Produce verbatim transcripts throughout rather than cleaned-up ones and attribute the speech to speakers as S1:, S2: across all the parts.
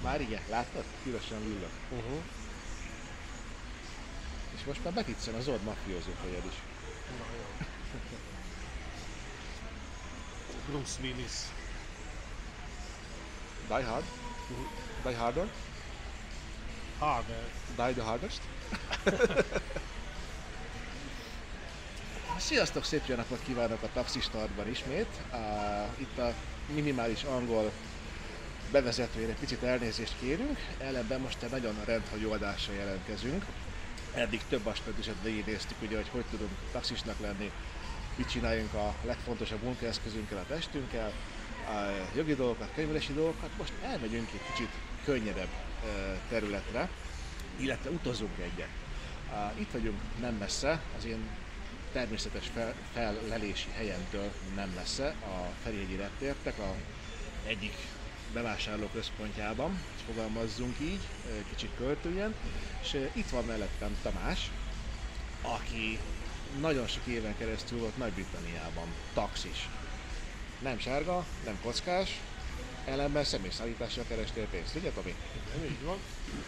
S1: Már igen, láttad? Pirosan villog.
S2: Uh-huh.
S1: És most már betitszen az Zord mafiózó fejed is.
S2: Na jó. Bruce Willis.
S1: Die Hard? Die Harder?
S2: Harder.
S1: Die the Hardest? Sziasztok, szép jó napot kívánok a Taxistartban ismét. Uh, itt a minimális angol bevezetőjére picit elnézést kérünk, ellenben most egy nagyon rendhagyó adással jelentkezünk. Eddig több aspektusát végignéztük, ugye, hogy hogy tudunk taxisnak lenni, mit csináljunk a legfontosabb munkaeszközünkkel, a testünkkel, a jogi dolgokat, könyvelési dolgokat. Most elmegyünk egy kicsit könnyedebb területre, illetve utazunk egyet. Itt vagyunk nem messze, az én természetes fel, fellelési helyemtől nem messze, a Ferihegyi reptérnek a egyik bevásárlóközpontjában, fogalmazzunk így, kicsit költőjen, és itt van mellettem Tamás, aki nagyon sok éven keresztül volt Nagy-Britanniában, taxis. Nem sárga, nem kockás, ellenben személyszállítással kerestél pénzt, ugye Tomi?
S2: Igen, így van.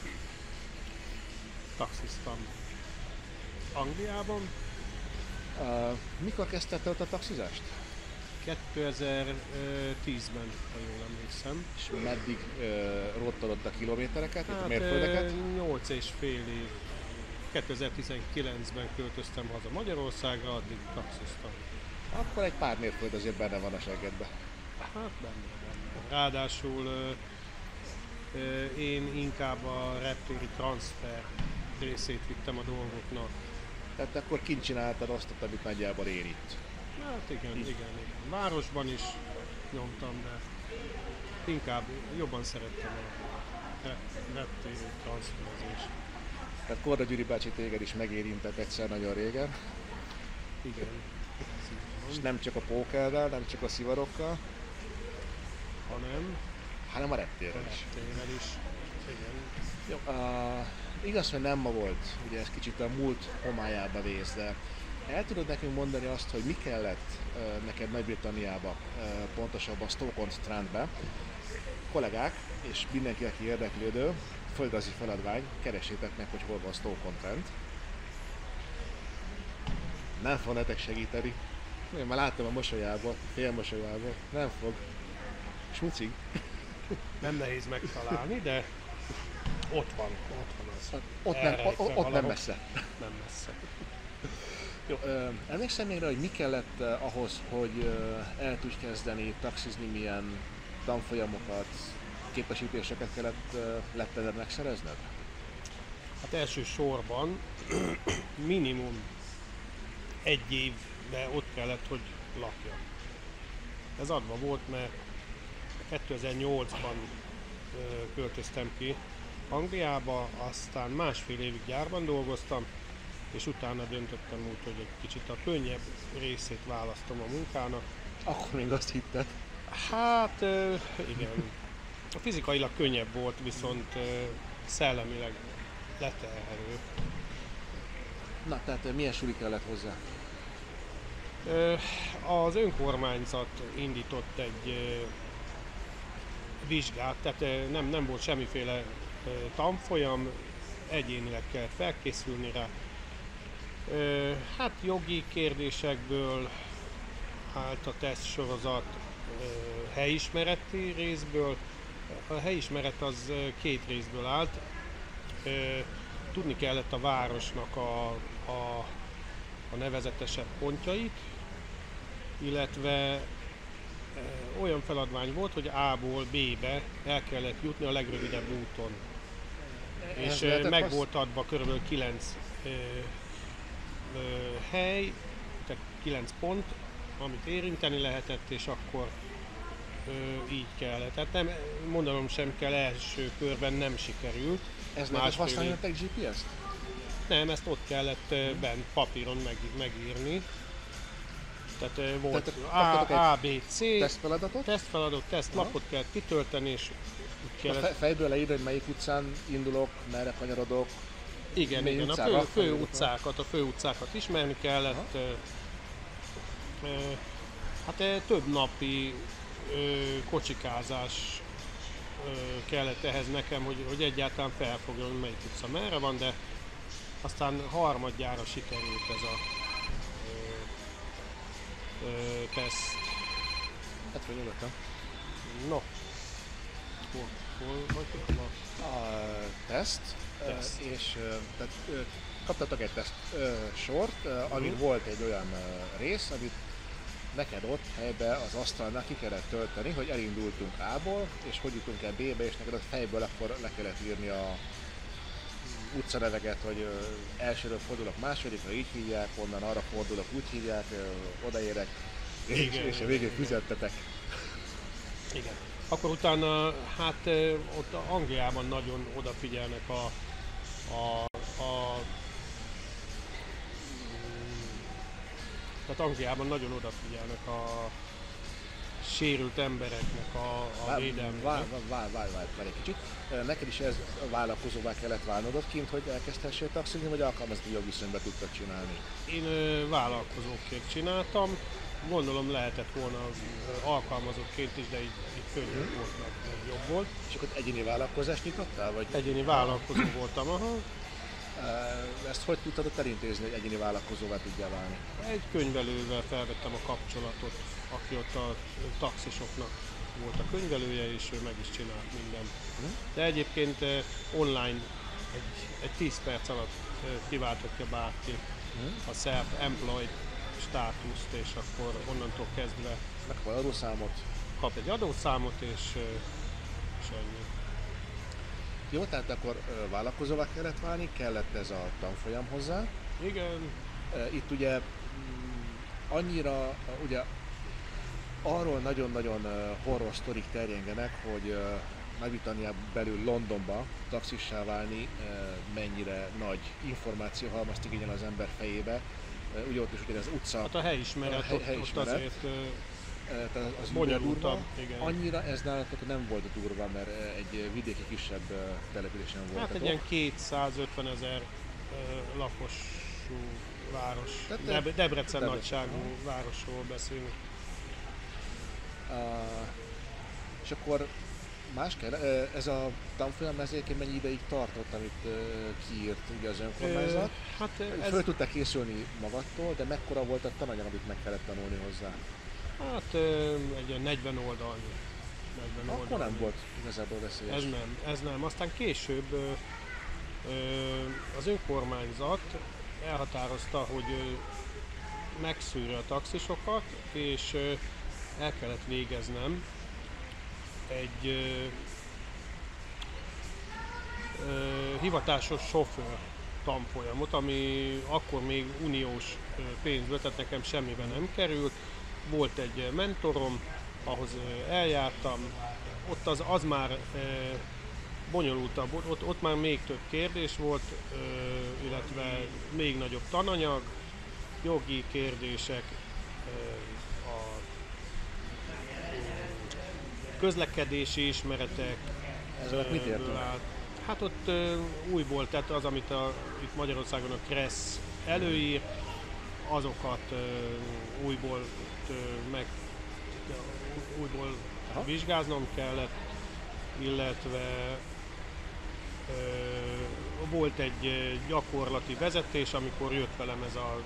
S2: Taxiztam Angliában.
S1: Uh, mikor kezdted te ott a taxizást?
S2: kétezer-tízben, ha jól emlékszem.
S1: És meddig uh, róttad ott a kilométereket, hát, a
S2: Hát
S1: mérföldeket?
S2: nyolc és fél év. kétezer-tizenkilencben költöztem haza Magyarországra, addig taxiztam.
S1: Akkor egy pár mérföld azért benne van a seggedbe.
S2: Hát benne, benne. Ráadásul ö, ö, én inkább a reptéri transfer részét vittem a dolgoknak.
S1: Tehát akkor kint csináltad azt, amit nagyjából én itt.
S2: Hát igen, igen, igen. Városban is nyomtam, de inkább jobban szerettem a reptéri transferezést.
S1: Tehát Korda Gyuri bácsi téged is megérintett egyszer nagyon régen.
S2: Igen.
S1: És nem csak a pókerrel, nem csak a szivarokkal,
S2: hanem
S1: hanem a reptérrel is.
S2: reptérrel is. Igen.
S1: Jó, uh, igaz, hogy nem ma volt, ugye ez kicsit a múlt homályába vész, de el tudod nekünk mondani azt, hogy mi kellett uh, neked Nagy-Britanniába, uh, pontosabban Stoke-on-Trentbe, kollégák és mindenki, aki érdeklődő, földrajzi feladvány, keressétek meg, hogy hol van Stoke-on-Trent. Nem fog nektek segíteni. Én már láttam a mosolyából, fél mosolyából, nem fog. Smucig.
S2: Nem nehéz megtalálni, de ott van, ott van az.
S1: Ott nem, ott, ott nem
S2: valahol.
S1: messze.
S2: Nem messze.
S1: Jó, ö, emlékszem még rá, hogy mi kellett uh, ahhoz, hogy uh, el tudj kezdeni taxizni, milyen tanfolyamokat, képesítéseket kellett uh, lettened megszerezned?
S2: Hát első sorban minimum egy évbe ott kellett, hogy lakjak. Ez adva volt, mert kétezer-nyolcban ö, költöztem ki Angliába, aztán másfél évig gyárban dolgoztam, és utána döntöttem úgy, hogy egy kicsit a könnyebb részét választom a munkának.
S1: Akkor még azt hitted.
S2: Hát ö, igen, a fizikailag könnyebb volt, viszont ö, szellemileg leterhelő.
S1: Na, tehát uh, milyen suli kellett hozzá?
S2: Ö, az önkormányzat indított egy ö, vizsgát, tehát ö, nem, nem volt semmiféle ö, tanfolyam, egyénileg kellett felkészülni rá. Ö, hát jogi kérdésekből állt a teszt sorozat, ö, helyismereti részből. A helyismeret az ö, két részből állt. Ö, tudni kellett a városnak a, a, a nevezetesebb pontjait, illetve ö, olyan feladvány volt, hogy A-ból B-be el kellett jutni a legrövidebb úton.
S1: Ez
S2: És
S1: lehetett
S2: meg
S1: hasz-
S2: volt adva körülbelül kilenc ö, ö, hely, tehát kilenc pont, amit érinteni lehetett, és akkor ö, így kellett. Tehát nem, mondanom sem kell, első körben nem sikerült.
S1: Ez lehetett
S2: Másfél
S1: használni
S2: év.
S1: nektek gé pé es-t?
S2: Nem, ezt ott kellett ö, bent papíron meg, megírni. Tehát ö, volt
S1: Tehát
S2: A,
S1: kaptatok
S2: A, B, C,
S1: Tesztfeladatot?
S2: tesztfeladott, tesztlapot kellett kitölteni, és úgy
S1: A
S2: kellett.
S1: fe- fejből leírni, hogy melyik utcán indulok, merre kanyarodok.
S2: Igen,
S1: Mely
S2: igen, a
S1: utcába?
S2: fő, fő utcákat, a fő utcákat ismerni kellett. Ö, ö, hát ö, több napi ö, kocsikázás ö, kellett ehhez nekem, hogy, hogy egyáltalán felfogjon, hogy melyik utca merre van, de aztán harmadjára sikerült ez a ö, ö, teszt.
S1: Hát vagy nyugodtan.
S2: No, hol, hol vagyok ma?
S1: A teszt,
S2: Teszt.
S1: és tehát, kaptatok egy teszt sort, amin
S2: Mhm.
S1: volt egy olyan rész, amit neked ott helyben az asztalnál ki kellett tölteni, hogy elindultunk A-ból, és hogy jutunk el B-be, és neked ott fejből akkor le kellett írni a utcaneveket, hogy ö, elsőről fordulok másodikra, így hívják, onnan arra fordulok, úgy hívják, ö, odaérek, és,
S2: Igen,
S1: és a
S2: igen,
S1: végén
S2: igen.
S1: fizettetek.
S2: Igen. Akkor utána, hát ö, ott Angliában nagyon odafigyelnek a, a, a tehát Angliában nagyon odafigyelnek a sérült embereknek a, a védelmére.
S1: Várj, várj, várj, várj, várj egy kicsit. Ö, Neked is ez vállalkozóvá kellett válnod ott kint, hogy elkezdhessél taxizni, vagy alkalmazni jogviszonyban tudtad csinálni?
S2: Én ö, vállalkozóként csináltam, gondolom lehetett volna ö, alkalmazottként is, de így, így könnyebb volt, meg, meg jobb volt.
S1: És akkor egyéni vállalkozást nyitottál, vagy
S2: Egyéni vállalkozó voltam, aha.
S1: ö, ezt hogy tudtad ott elintézni, hogy egyéni vállalkozóvá tudjál válni?
S2: Egy könyvelővel felvettem a kapcsolatot, aki ott a taxisoknak volt a könyvelője, és ő meg is csinált mindent. De egyébként eh, online egy, egy tíz perc alatt eh, kiválthatja bárki a self-employed státuszt, és akkor onnantól kezdve
S1: Megkapod adószámot.
S2: kap egy adószámot, és, eh, és ennyi.
S1: Jó, tehát akkor ö, vállalkozóvá kellett válni, kellett ez a tanfolyam hozzá.
S2: Igen,
S1: Ö, Itt ugye mm, annyira, ugye arról nagyon-nagyon ö, horror sztorik terjengenek, hogy ö, Nagy-Britannián belül Londonba taxissá válni ö, mennyire nagy információhalmazt igényel az ember fejébe. Ö, Ugye ott is ugye az utca,
S2: hát a helyismeret,
S1: A hely-
S2: ott, ott
S1: helyismeret.
S2: azért eh,
S1: ö, tehát az
S2: bonyolultabb,
S1: durva.
S2: igen.
S1: Annyira ez nálatok nem volt durva, mert ö, egy vidéki kisebb ö, településen
S2: Hát
S1: voltatok.
S2: egy ilyen kétszázötven ezer lakosú város,
S1: Tehát,
S2: Deb- Debrecen
S1: Debrecen.
S2: nagyságú városról beszélünk.
S1: Uh, és akkor más kell, ö, ez a tanfolyam ez egyébként mennyi ideig tartott, amit ö, kiírt ugye az önkormányzat?
S2: Ö, hát
S1: Ez...
S2: ez,
S1: Föl tudtál készülni magadtól, de mekkora volt a tananyag, amit meg kellett tanulni hozzá?
S2: hát ö, egy ilyen negyven oldalnyi. negyven
S1: Akkor
S2: oldalnyi.
S1: nem volt igazából veszélyes.
S2: Ez nem, ez nem. Aztán később ö, ö, az önkormányzat elhatározta, hogy ö, megszűrje a taxisokat, és ö, el kellett végeznem egy ö, ö, hivatásos sofőr tanfolyamot, ami akkor még uniós ö, pénzből, tehát nekem semmiben nem került. Volt egy mentorom, ahhoz ö, eljártam, ott az, az már ö, bonyolultabb, ott, ott már még több kérdés volt, ö, illetve még nagyobb tananyag, jogi kérdések, ö, a közlekedési ismeretek.
S1: Ez alatt mit
S2: ö,
S1: értünk?
S2: ből áll. Hát ott ö, újból, tehát az, amit a, itt Magyarországon a KRESZ előír, azokat ö, újból ö, meg újból
S1: Aha.
S2: vizsgáznom kellett, illetve ö, volt egy ö, gyakorlati vezetés, amikor jött velem ez a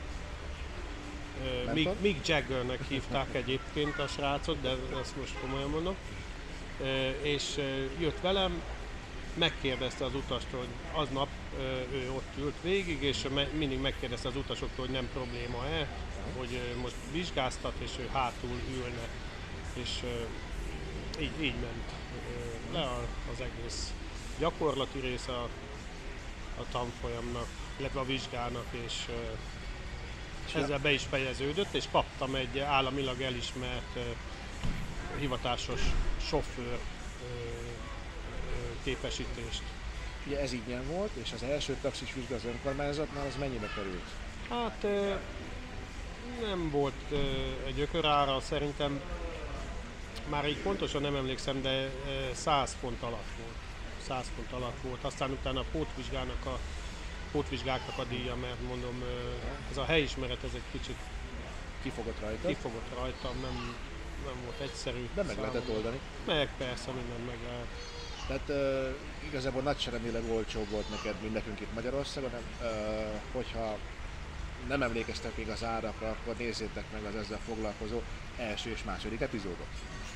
S2: ö, Mick,
S1: Mentor?
S2: Mick Jaggernek hívták egyébként a srácot, de ezt most komolyan mondom. Ö, és ö, jött velem, megkérdezte az utastól, hogy aznap ö, ő ott ült végig, és me- mindig megkérdezte az utasoktól, hogy nem probléma-e, hogy ö, most vizsgáztat, és ő hátul ülne. És ö, így, így ment ö, le a, az egész gyakorlati része a, a tanfolyamnak, illetve a vizsgának, és, ö, és ezzel be is fejeződött, és kaptam egy államilag elismert ö, hivatásos sofőr ö, ö, képesítést.
S1: Ugye ez ingyen volt, és az első taxis vizsga az önkormányzatnál, az mennyibe került?
S2: Hát ö, nem volt ö, egy ökörára, szerintem már így pontosan nem emlékszem, de ö, száz font alatt volt. száz font alatt volt. Aztán utána a pótvizsgának a pótvizsgáknak a díja, mert mondom, ö, ez a helyismeret ez egy kicsit
S1: Kifogott rajta,
S2: kifogott rajtam, nem, nem volt egyszerű.
S1: de meg lehetett
S2: számomra.
S1: oldani.
S2: Meg persze, mindent meg lehet.
S1: Tehát uh, igazából nagysárendileg olcsóbb volt neked, mint nekünk itt Magyarországon, de uh, hogyha nem emlékeztek még az árakra, akkor nézzétek meg az ezzel foglalkozó első és második epizódot.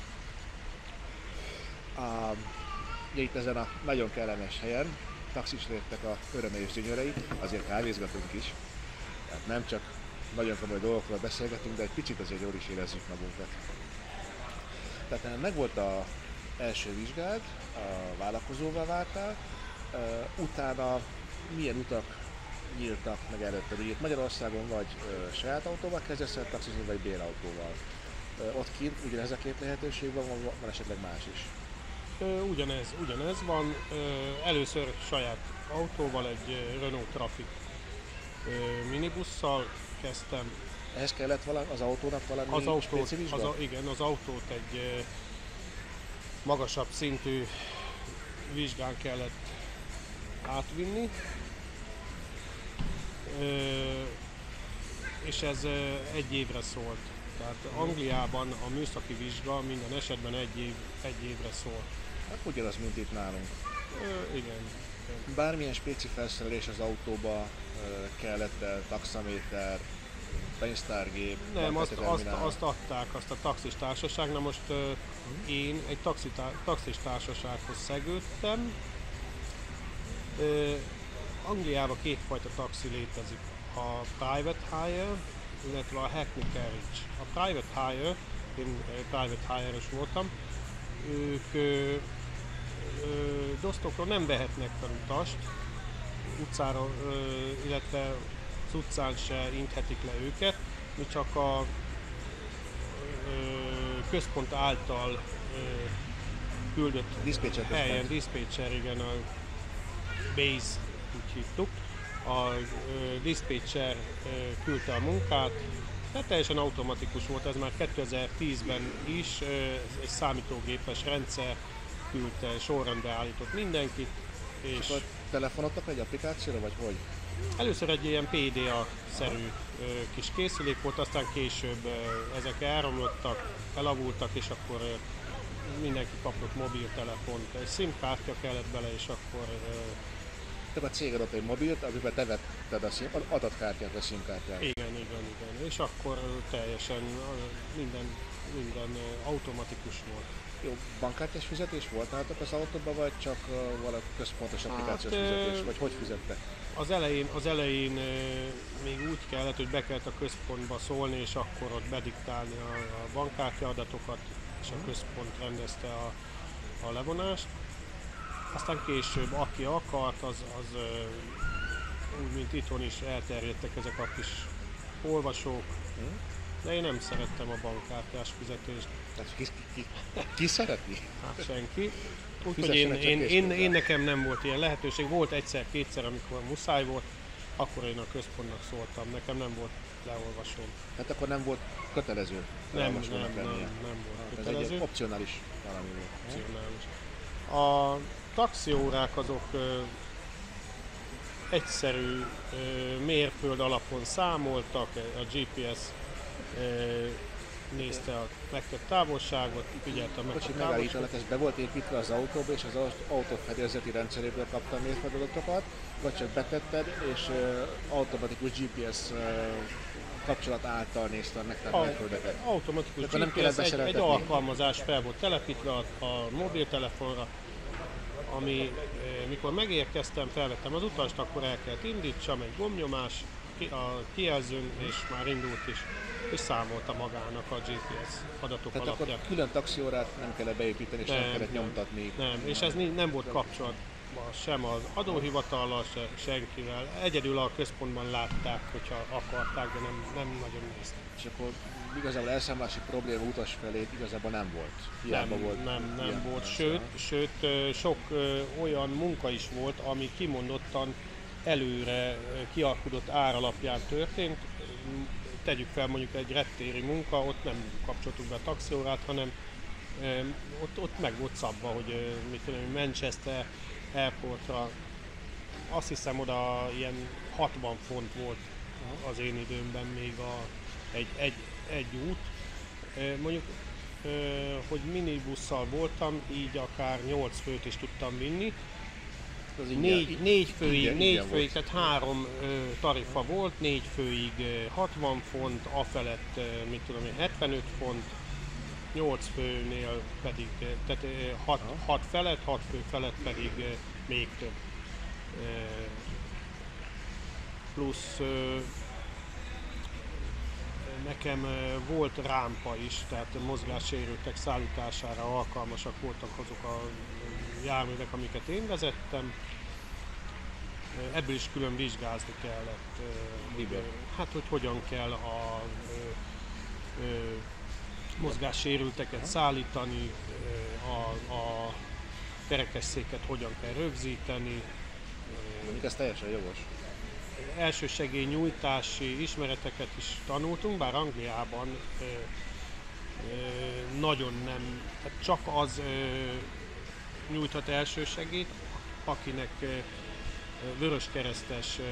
S1: Uh, ugye itt ezen a nagyon kellemes helyen taxis léptek a öröme és gyönyörei, azért kávézgatunk is. Tehát nem csak nagyon komoly dolgokról beszélgetünk, de egy picit azért jól is érezzük magunkat. Tehát megvolt az első vizsgád, a vállalkozóvá váltál, uh, utána milyen utak nyíltak meg előtte? Itt Magyarországon vagy uh, saját autóval kezdesz el taxizni, vagy bérautóval? Uh, ott kint ugyanez a két lehetőség van, van, van esetleg más is?
S2: Ugyanez, ugyanez van. Először saját autóval, egy Renault Trafic minibusszal kezdtem.
S1: Ehhez kellett valami, az autónak valami
S2: az autót,
S1: speciális
S2: az a, Igen, az autót egy magasabb szintű vizsgán kellett átvinni. És ez egy évre szólt. Tehát Angliában a műszaki vizsga minden esetben egy, év, egy évre szól.
S1: Hát ugyanaz, mint itt nálunk.
S2: Ö, igen.
S1: Bármilyen spéci felszerelés az autóba kellett, taxaméter, pénztárgép,
S2: nem, azt, azt, azt adták, azt a taxis társaság. Na most uh, én egy taxitá, taxis társasághoz szegődtem. Uh, Angliában kétfajta taxi létezik. A private hire, illetve a hackney carriage. A private hire, én private hire-es voltam, ők ö, ö, dosztokról nem vehetnek fel utast, utcára, ö, illetve az utcán se inthetik le őket, mi csak a ö, központ által ö, küldött
S1: diszpécser
S2: helyen, diszpécser, igen, a base, úgy hívtuk. A ö, diszpécser ö, küldte a munkát, tehát teljesen automatikus volt, ez már kétezer-tízben is, ö, egy számítógépes rendszer küldte, sorrendbe állított mindenkit. És,
S1: és akkor telefonodtak egy applikációra, vagy hogy?
S2: Először egy ilyen pé dé á-szerű ö, kis készülék volt, aztán később ö, ezek elromlottak, elavultak, és akkor ö, mindenki kapott mobiltelefont, egy SIM-kártya kellett bele, és akkor ö,
S1: Tehát a cég adott egy mobilt, amiben te vetted a SIM, adatkártyát, a SIM-kártyát.
S2: Igen, igen, igen. És akkor teljesen minden, minden automatikus volt.
S1: Jó, bankkártyás fizetés volt nálatok az autóban, vagy csak uh, valami központos applikációs hát, fizetés, vagy hogy fizettek?
S2: Az elején, az elején még úgy kellett, hogy be kellett a központba szólni, és akkor ott bediktálni a, a bankkártya adatokat, és a központ rendezte a, a levonást. Aztán később, aki akart, az, az úgy, mint itthon is elterjedtek ezek a kis olvasók, de én nem szerettem a bankkártyás fizetést.
S1: Tehát ki, ki, ki, ki szereti?
S2: Hát senki. Úgyhogy én, én, én, én nekem nem volt ilyen lehetőség, volt egyszer-kétszer, amikor muszáj volt, akkor én a központnak szóltam, nekem nem volt leolvasóm.
S1: Hát akkor nem volt kötelező
S2: nem, nem, nem, nem, nem volt
S1: hát
S2: kötelező.
S1: Ez egy opcionális valami volt.
S2: Opcionális. A taxiórák azok ö, egyszerű ö, mérföld alapon számoltak, a gé pé es ö, nézte a megtett távolságot, figyelte meg
S1: Bocsi,
S2: a távolságot.
S1: ez be volt építve az autóba, és az autó fedélzeti rendszeréből kapta a mérföldadatokat, vagy csak betetted, és uh, automatikus gé pé es uh, kapcsolat által nézte nektek a mérföldeket?
S2: Automatikus gé pé es, egy, egy alkalmazás fel volt telepítve a, a mobiltelefonra, ami mikor megérkeztem, felvettem az utast, akkor el kellett indítsam, egy gombnyomás a kijelzőn, és már indult is, és számolta magának a gé pé es adatok
S1: Tehát
S2: alapján.
S1: akkor külön taxiórát nem kellett beépíteni, és nem, nem kellett nyomtatni.
S2: Nem, és ez nem volt kapcsolatban sem az adóhivatallal, se senkivel. Egyedül a központban látták, hogyha akarták, de nem, nem nagyon néztek.
S1: És akkor igazából elszámolási probléma utas felé igazából nem volt. Hiába
S2: nem,
S1: volt.
S2: Nem, nem volt. Sőt, sőt, sok olyan munka is volt, ami kimondottan előre kialkudott ár alapján történt. Tegyük fel mondjuk egy reptéri munka, ott nem kapcsoltuk be a taxiórát, hanem ott, ott meg volt szabva, hogy mit tudom, Manchester Airportra, azt hiszem oda ilyen hatvan font volt az én időmben még a, egy, egy, egy út. Mondjuk hogy minibusszal voltam, így akár nyolc főt is tudtam vinni.
S1: Az ingyen,
S2: Négy, négy főig,
S1: ingyen,
S2: négy
S1: ingyen
S2: főig,
S1: volt.
S2: tehát három ö, tarifa volt, négy főig ö, hatvan font, afelett, ö, mit tudom én, hetvenöt font, nyolc főnél pedig, ö, tehát hat felett, hat fő felett pedig ö, még több. Ö, plusz ö, nekem ö, volt rámpa is, tehát mozgássérültek szállítására alkalmasak voltak azok a járművek, amiket én vezettem. Ebből is külön vizsgázni kellett, hogy, hát hogy hogyan kell a ö, ö, mozgássérülteket szállítani, a, a kerekesszéket hogyan kell rögzíteni.
S1: Mondjuk ez teljesen jogos.
S2: Elsősegély nyújtási ismereteket is tanultunk, bár Angliában ö, ö, nagyon nem, tehát csak az ö, nyújthat elsősegélyt, akinek ö, vöröskeresztes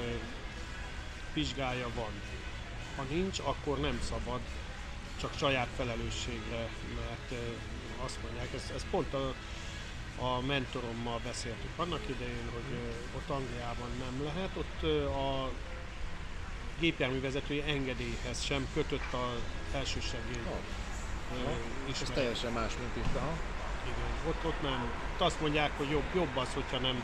S2: vizsgája van. Ha nincs, akkor nem szabad, csak saját felelősségre, mert azt mondják, ez, ez pont a, a mentorommal beszéltük annak idején, hogy ott Angliában nem lehet, ott a gépjárművezetői engedélyhez sem kötött az elsősegély
S1: oh.
S2: ismeret.
S1: Ez teljesen más, mint itt. Aha.
S2: Igen, ott, ott nem. Ott azt mondják, hogy jobb, jobb az, hogyha nem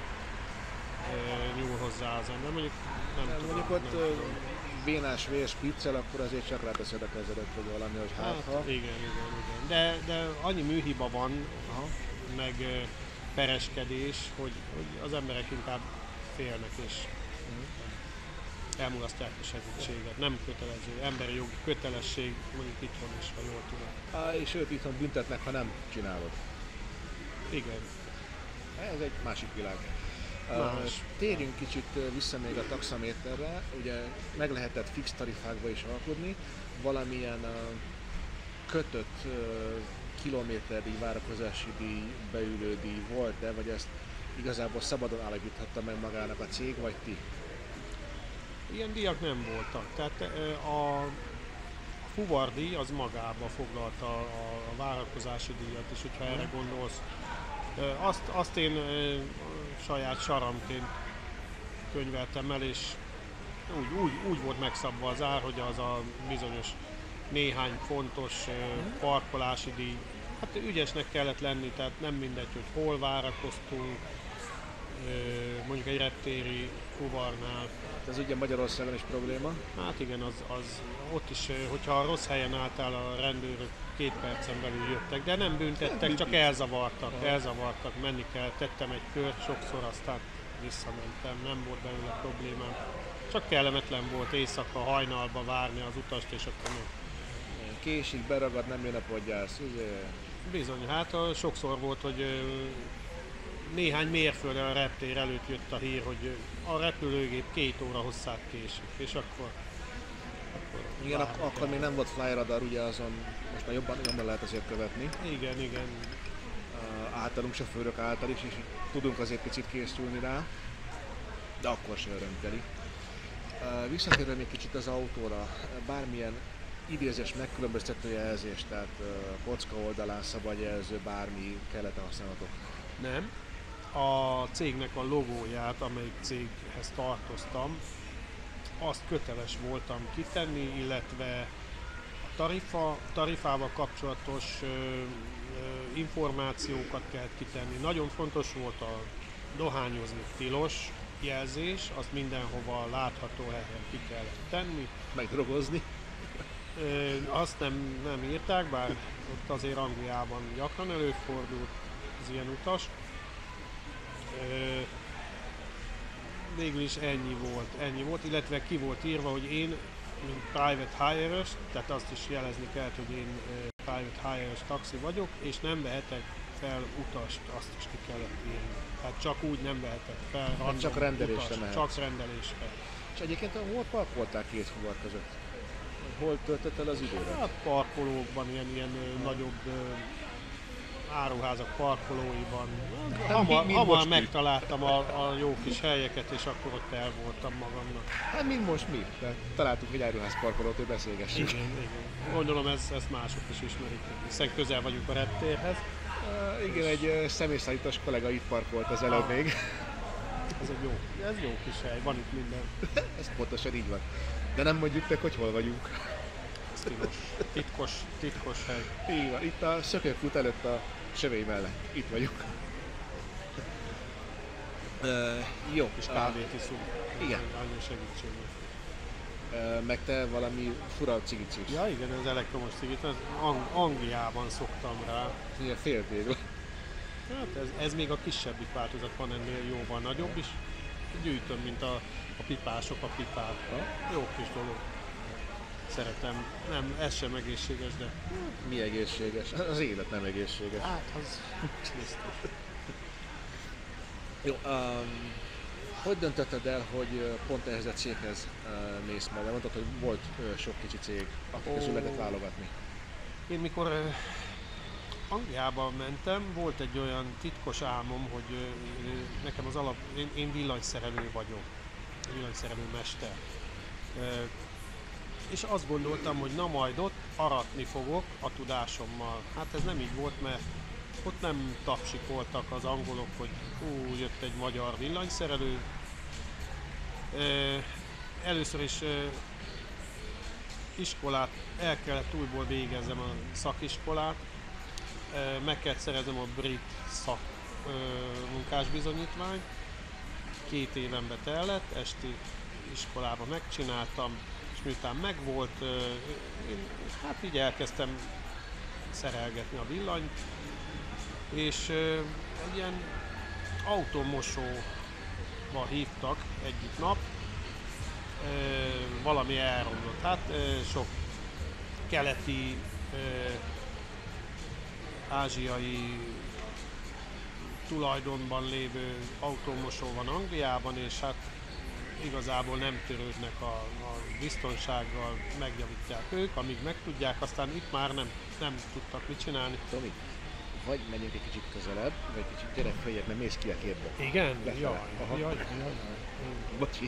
S2: nyúl hozzá az ember, mondjuk nem, nem tudom.
S1: Mondjuk ott nem vénás vér spiccel, akkor azért csak ráteszed a kezedet, vagy valami, hogy hát,
S2: hát igen, igen, igen. De, de annyi műhiba van, aha, meg uh, pereskedés, hogy, hogy az emberek inkább félnek és uh-huh. elmulasztják a segítséget. Nem kötelező, emberi jogi kötelesség, mondjuk itthon is, ha jól tudom.
S1: Há, és őt itthon büntetnek, ha nem csinálod.
S2: Igen.
S1: Ez egy másik világ.
S2: Más.
S1: Térjünk kicsit vissza még a taxaméterre, ugye meg lehetett fix tarifákba is alkudni, valamilyen kötött kilométerdíj, várakozási díj, beülő díj volt-e, vagy ezt igazából szabadon állapíthatta meg magának a cég, vagy ti?
S2: Ilyen díjak nem voltak, tehát a fuvardíj az magába foglalta a várakozási díjat is, hogyha erre gondolsz. Azt, azt én saját saramként könyveltem el, és úgy, úgy, úgy volt megszabva az ár, hogy az a bizonyos néhány fontos parkolási díj, hát ügyesnek kellett lenni, tehát nem mindegy, hogy hol várakoztunk, mondjuk egy reptéri fuvarnál.
S1: Ez ugye Magyarországon is probléma?
S2: Hát igen, az, az ott is, hogyha rossz helyen álltál, a rendőrök két percen belül jöttek, de nem büntettek, csak elzavartak, elzavartak, menni kell, tettem egy kört sokszor, aztán visszamentem, nem volt belőle problémám. Csak kellemetlen volt éjszaka, hajnalba várni az utast, és akkor még...
S1: Késik, beragad, nem jön a podgyász, ugye?
S2: Bizony, hát sokszor volt, hogy néhány mérfölddel a reptér előtt jött a hír, hogy a repülőgép két óra hosszát késik, és akkor...
S1: akkor igen, ak- akkor még nem volt flyradar, ugye azon most már jobban, jobban lehet azért követni.
S2: Igen, igen.
S1: Uh, általunk, sofőrök által is, és tudunk azért picit készülni rá, de akkor sem örömteli. Uh, visszatérve még kicsit az autóra, bármilyen idézés megkülönböztető jelzés, tehát uh, kocka oldalán szabad jelző, bármi kellett használhatok?
S2: Nem. A cégnek a logóját, amelyik céghez tartoztam, azt köteles voltam kitenni, illetve a tarifa, tarifával kapcsolatos ö, ö, információkat kell kitenni. Nagyon fontos volt a dohányozni tilos jelzés, azt mindenhova látható helyen ki kellett tenni.
S1: Megdrogozni?
S2: Ö, azt nem, nem írták, bár ott azért Angliában gyakran előfordult az ilyen utas. Ö, végül is ennyi volt, ennyi volt, illetve ki volt írva, hogy én, mint private hire-ös, tehát azt is jelezni kell, hogy én private hire-ös taxi vagyok, és nem vehetek fel utast, azt is ki kellett írni. Tehát csak úgy nem vehetek fel
S1: hát csak rendelésre mehet.
S2: Csak rendelésre.
S1: És egyébként hol parkoltál két fuvar között? Hol töltött el az időre?
S2: Hát parkolókban, ilyen, ilyen nagyobb áruházak parkolóiban. hamar,
S1: mi- mi
S2: hamar
S1: most mi?
S2: megtaláltam a, a jó kis helyeket, és akkor ott el voltam magamnak.
S1: Hát mint most mi? Tehát találtuk egy áruházparkolót, hogy beszélgessünk.
S2: Igen, igen. Gondolom ez, ezt mások is ismerik, hiszen közel vagyunk a reptérhez.
S1: Uh, igen, egy uh, személyszállítós kollega itt parkolt az előbb még.
S2: Ez egy jó, ez jó kis hely, van itt minden.
S1: Ez pontosan így van. De nem mondjuk meg, hogy hol vagyunk.
S2: Ez tilos, titkos, titkos hely.
S1: Így van, itt a Szökőkút előtt a sövény mellett. Itt vagyunk. Uh, jó,
S2: És kávét iszunk.
S1: Igen.
S2: Annyi segítségül.
S1: uh, meg te valami fura cigit is.
S2: Ja igen, az elektromos cigit, az Ang- Angliában szoktam rá.
S1: Ilyen féltégla.
S2: Hát ez, ez még a kisebbik változat, van ennél jóval nagyobb is. Gyűjtöm, mint a, a pipások a pipát. Jó kis dolog. Szeretem. Nem, ez sem egészséges, de
S1: Mi egészséges? Az élet nem egészséges.
S2: hát az biztos.
S1: Jó, um, hogy döntötted el, hogy uh, pont ehhez a céghez uh, mész majd? Mondtad, hogy volt uh, sok kicsi cég, akik
S2: Ó.
S1: közül lehetett válogatni.
S2: Én mikor uh, Angliába mentem, volt egy olyan titkos álmom, hogy uh, uh, nekem az alap, én, én villanyszerelő vagyok, villanyszerelő mester. Uh, és azt gondoltam, hogy na majd ott aratni fogok a tudásommal. Hát ez nem így volt, mert ott nem tapsikoltak az angolok, hogy hú, jött egy magyar villanyszerelő. Uh, először is uh, iskolát, el kellett újból végezzem a szakiskolát, meg kellett szereznem a brit szak munkásbizonyítványt, két évenbe tellett, esti iskolában megcsináltam, és miután megvolt, én hát így elkezdtem szerelgetni a villanyt, és egy ilyen autómosóba hívtak egyik nap, valami elromlott. Hát sok keleti, ázsiai tulajdonban lévő autómosó van Angliában, és hát igazából nem törődnek a, a biztonsággal, megjavítják ők, amíg megtudják, aztán itt már nem, nem tudtak mit csinálni.
S1: Tomi, vagy menjünk egy kicsit közelebb, vagy kicsit gyere följebb, mert mész ki a képbe.
S2: Igen?
S1: Lefele.
S2: Jaj,
S1: Aha.
S2: jaj, jaj.
S1: Bocsi.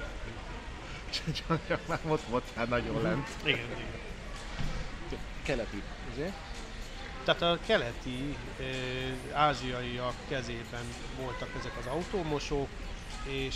S1: Csak már ott volt hát nagyon lent.
S2: Igen, igen.
S1: Keleti, ugye?
S2: Tehát a keleti, eh, ázsiaiak kezében voltak ezek az autómosók, és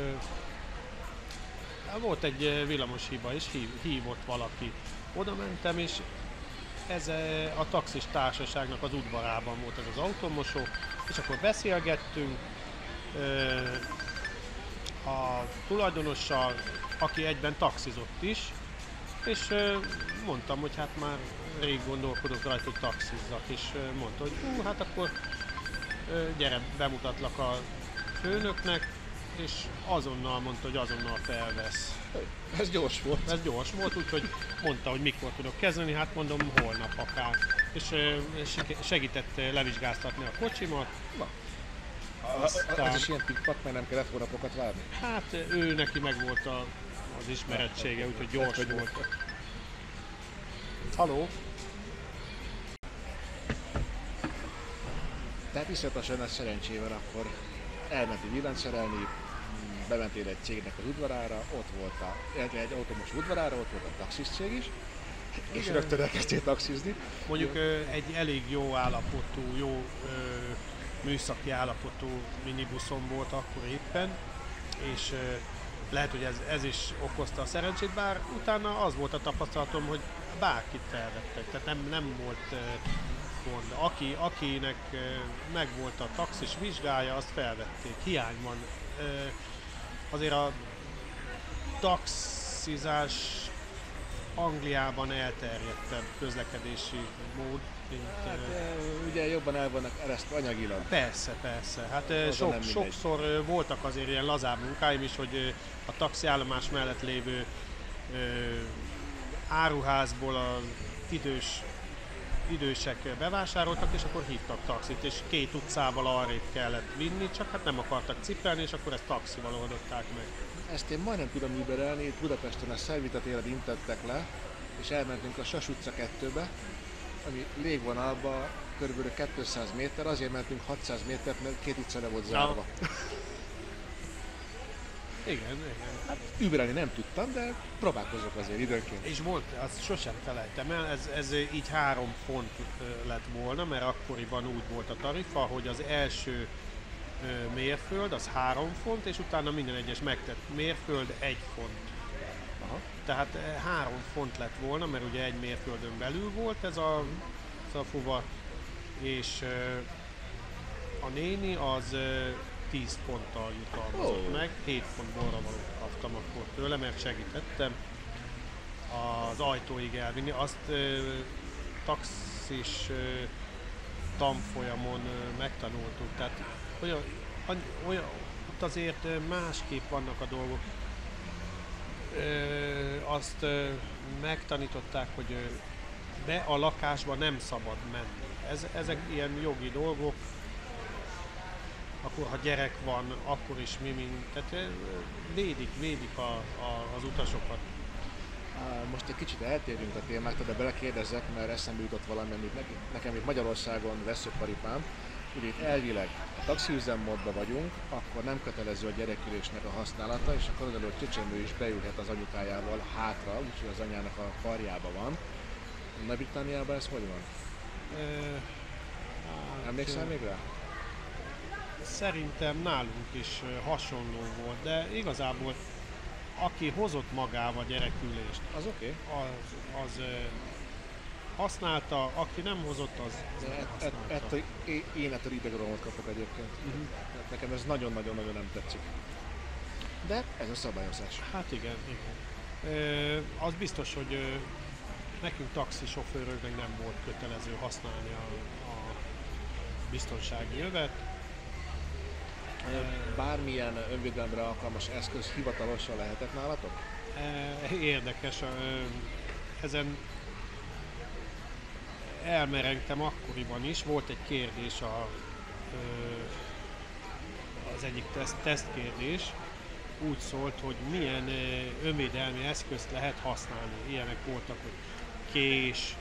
S2: eh, volt egy eh, villamos hiba is, hív, hívott valaki. Oda mentem, és ez eh, a taxis társaságnak az udvarában volt ez az autómosó, és akkor beszélgettünk eh, a tulajdonossal, aki egyben taxizott is, és eh, mondtam, hogy hát már rég gondolkodok rajta, hogy taxizzak, és mondta, hogy hú, hát akkor gyere, bemutatlak a főnöknek, és azonnal mondta, hogy azonnal felvesz.
S1: Ez gyors volt.
S2: Ez gyors volt, úgyhogy mondta, hogy mikor tudok kezdeni, hát mondom holnap akár. És segített levizsgáztatni a kocsimat.
S1: Na.
S2: Aztán,
S1: Az is ilyen pikpak, mert nem kellett hónapokat várni?
S2: hát ő neki meg volt a, az ismerettsége, úgyhogy gyors
S1: Hát,
S2: volt. Haló?
S1: Tehát iszonyatosan ez szerencsével akkor elmentél villant szerelni, bementél egy cégnek az udvarára, ott volt a, egy automos udvarára, ott volt a taxis cég is, és
S2: Igen.
S1: rögtön elkezdtél taxizni.
S2: Mondjuk ö, egy elég jó állapotú, jó ö, műszaki állapotú minibuszom volt akkor éppen, és ö, lehet, hogy ez, ez is okozta a szerencsét, bár utána az volt a tapasztalatom, hogy bárkit felvettek, tehát nem, nem volt ö, gond. Aki, akinek ö, megvolt a taxis vizsgája, azt felvették. Hiány van. Ö, azért a taxizás Angliában elterjedtebb közlekedési mód, mint...
S1: Hát
S2: ö,
S1: e, ugye jobban el vannak eresztve anyagilag.
S2: Persze, persze. Hát ö,
S1: Az a nem
S2: sok,
S1: mindegy.
S2: sokszor ö, voltak azért ilyen lazább munkáim is, hogy ö, a taxiállomás mellett lévő ö, áruházból az idős, idősek bevásároltak, és akkor hívtak taxit, és két utcával arrébb kellett vinni, csak hát nem akartak cipelni, és akkor ezt taxival oldották meg.
S1: Ezt én majdnem tudom überelni, itt Budapesten a Szervita téren intettek le, és elmentünk a Sas utca kettőbe, ami légvonalba körülbelül kétszáz méter, azért mentünk hatszáz métert, mert két utca le volt zárva.
S2: Ja. Igen, igen.
S1: Hát überelni nem tudtam, de próbálkozok azért időnként.
S2: És volt, azt sosem felejtem el, ez, ez így három font lett volna, mert akkoriban úgy volt a tarifa, hogy az első mérföld az három font, és utána minden egyes megtett mérföld egy font.
S1: Aha.
S2: Tehát három font lett volna, mert ugye egy mérföldön belül volt ez a, ez a fuva, és a néni az tíz ponttal jutalmazott
S1: oh.
S2: meg, hét pont borravalót kaptam akkor tőle, mert segítettem az ajtóig elvinni. Azt ö, taxis ö, tanfolyamon ö, megtanultuk, tehát olyan, olyan, ott azért másképp vannak a dolgok. Ö, azt ö, megtanították, hogy ö, be a lakásba nem szabad menni. Ez, ezek ilyen jogi dolgok. Akkor ha gyerek van, akkor is mi mind, tehát védik, védik a, a, az utasokat.
S1: Most egy kicsit eltérünk a témáktól, de belekérdezek, mert eszembe jutott valami, amit nekem itt Magyarországon veszőparipám. Ugye itt elvileg a taxiüzemmódban vagyunk, akkor nem kötelező a gyerekülésnek a használata, és akkor oda, hogy csecsemő is beülhet az anyukájával hátra, úgyhogy az anyának a karjában van. Nagy-Britanniában ez hogy van?
S2: E,
S1: Emlékszel még rá?
S2: Szerintem nálunk is hasonló volt, de igazából aki hozott magával gyerekülést,
S1: az oké. Okay.
S2: Az, az használta, aki nem hozott, az, az nem használta.
S1: Ettől, én ettől idegromot kapok egyébként. Uh-huh. Nekem ez nagyon-nagyon-nagyon nem tetszik. De ez a szabályozás.
S2: Hát igen, igen. E, az biztos, hogy nekünk taxisofőröknek nem volt kötelező használni a, a biztonsági övet.
S1: Bármilyen önvédelemre alkalmas eszköz hivatalosan lehetett nálatok?
S2: Érdekes. Ezen elmerengtem akkoriban is. Volt egy kérdés, a, az egyik teszt, tesztkérdés. Úgy szólt, hogy milyen önvédelmi eszközt lehet használni. Ilyenek voltak, hogy kés,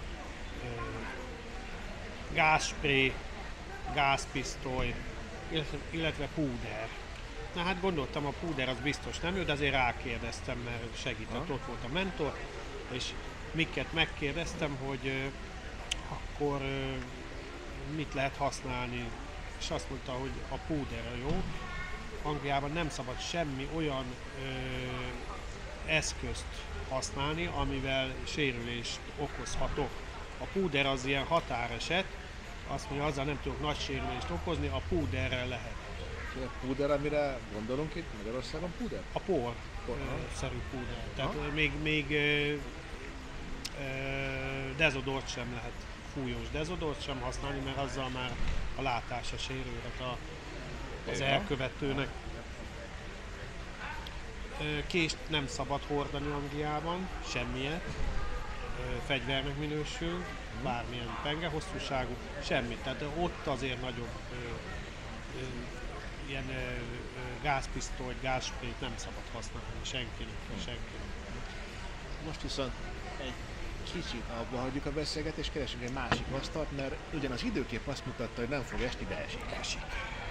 S2: gázspré, gázpisztoly, illetve púder. Na hát gondoltam, a púder az biztos nem jó, de azért rákérdeztem, mert segített, ha. Ott volt a mentor, és miket megkérdeztem, hogy uh, akkor uh, mit lehet használni, és azt mondta, hogy a púder a jó. Angliában nem szabad semmi olyan uh, eszközt használni, amivel sérülést okozhatok. A púder az ilyen határeset, azt mondja, azzal nem tudok nagy sérülést okozni, a púderrel lehet.
S1: A púder, amire gondolunk itt Magyarországon, púder?
S2: A por, por szerű púder. Tehát ha? még, még ö, ö, dezodort sem lehet, fújós dezodort sem használni, mert azzal már a látása sérülhet a, az Éha. elkövetőnek. Kést nem szabad hordani Angliában, semmiet. Fegyvernek minősül, bármilyen penge hosszúságú, semmit. Tehát ott azért nagyobb ö, ö, ilyen ö, ö, gázpisztolyt, gázsprét nem szabad használni senkinek, senkinek.
S1: Most viszont egy kicsit abba hagyjuk a beszélgetést, keresünk egy másik asztalt, mert ugyan az időkép azt mutatta, hogy nem fog esni, de esik. esik.